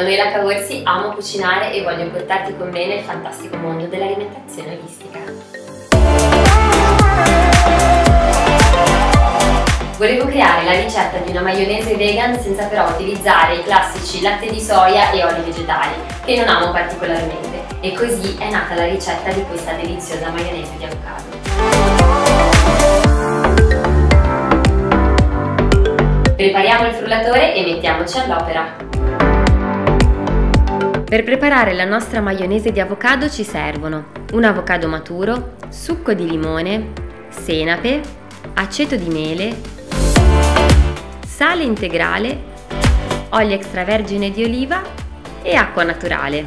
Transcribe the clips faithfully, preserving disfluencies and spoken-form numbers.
Emanuela Cavorsi, amo cucinare e voglio portarti con me nel fantastico mondo dell'alimentazione olistica. Volevo creare la ricetta di una maionese vegan senza però utilizzare i classici latte di soia e oli vegetali, che non amo particolarmente, e così è nata la ricetta di questa deliziosa maionese di avocado. Prepariamo il frullatore e mettiamoci all'opera. Per preparare la nostra maionese di avocado ci servono un avocado maturo, succo di limone, senape, aceto di mele, sale integrale, olio extravergine di oliva e acqua naturale.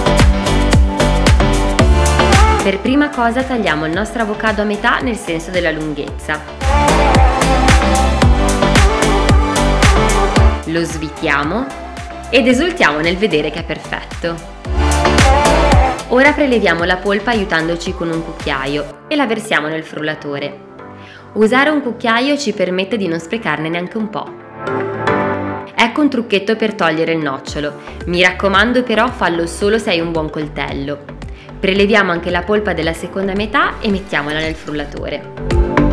Per prima cosa tagliamo il nostro avocado a metà nel senso della lunghezza. Lo svitiamo ed esultiamo nel vedere che è perfetto. Ora preleviamo la polpa aiutandoci con un cucchiaio e la versiamo nel frullatore. Usare un cucchiaio ci permette di non sprecarne neanche un po'. Ecco un trucchetto per togliere il nocciolo. Mi raccomando però fallo solo se hai un buon coltello. Preleviamo anche la polpa della seconda metà e mettiamola nel frullatore.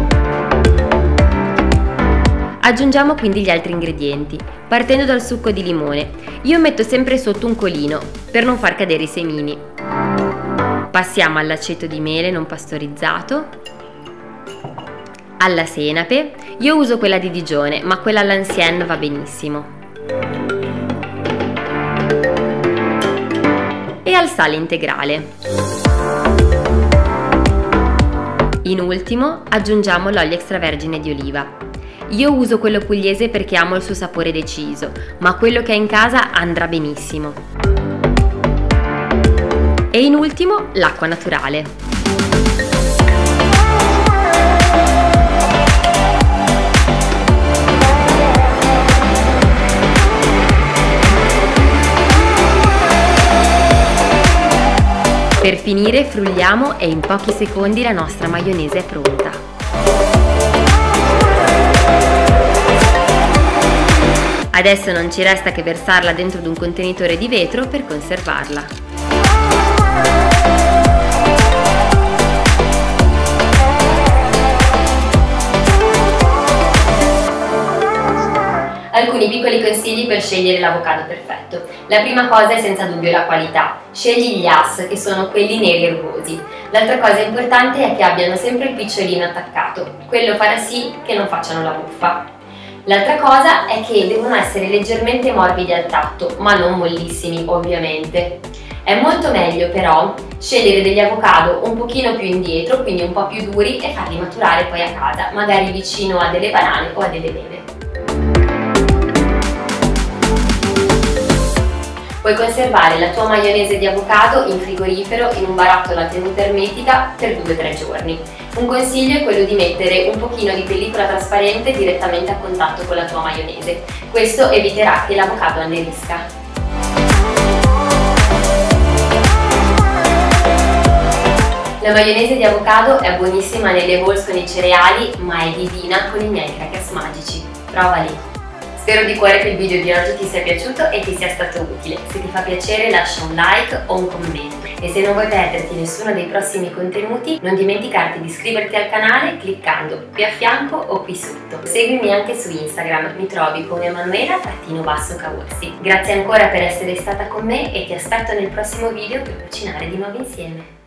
Aggiungiamo quindi gli altri ingredienti, partendo dal succo di limone. Io metto sempre sotto un colino, per non far cadere i semini. Passiamo all'aceto di mele non pastorizzato, alla senape, io uso quella di Digione, ma quella all'ancienne va benissimo. E al sale integrale. In ultimo aggiungiamo l'olio extravergine di oliva. Io uso quello pugliese perché amo il suo sapore deciso, ma quello che hai in casa andrà benissimo. E in ultimo l'acqua naturale. Per finire frulliamo e in pochi secondi la nostra maionese è pronta. Adesso non ci resta che versarla dentro ad un contenitore di vetro per conservarla. Alcuni piccoli consigli per scegliere l'avocado perfetto. La prima cosa è senza dubbio la qualità. Scegli gli Hass, che sono quelli neri e rugosi. L'altra cosa importante è che abbiano sempre il picciolino attaccato. Quello farà sì che non facciano la muffa. L'altra cosa è che devono essere leggermente morbidi al tatto, ma non mollissimi ovviamente. È molto meglio però scegliere degli avocado un pochino più indietro, quindi un po' più duri, e farli maturare poi a casa, magari vicino a delle banane o a delle mele. Puoi conservare la tua maionese di avocado in frigorifero in un barattolo a tenuta ermetica per due tre giorni. Un consiglio è quello di mettere un pochino di pellicola trasparente direttamente a contatto con la tua maionese. Questo eviterà che l'avocado annerisca. La maionese di avocado è buonissima nelle bowls con i cereali, ma è divina con i miei crackers magici. Provali! Spero di cuore che il video di oggi ti sia piaciuto e ti sia stato utile. Se ti fa piacere lascia un like o un commento. E se non vuoi perderti nessuno dei prossimi contenuti, non dimenticarti di iscriverti al canale cliccando qui a fianco o qui sotto. Seguimi anche su Instagram, mi trovi come Emanuela Cavorsi. Grazie ancora per essere stata con me e ti aspetto nel prossimo video per cucinare di nuovo insieme.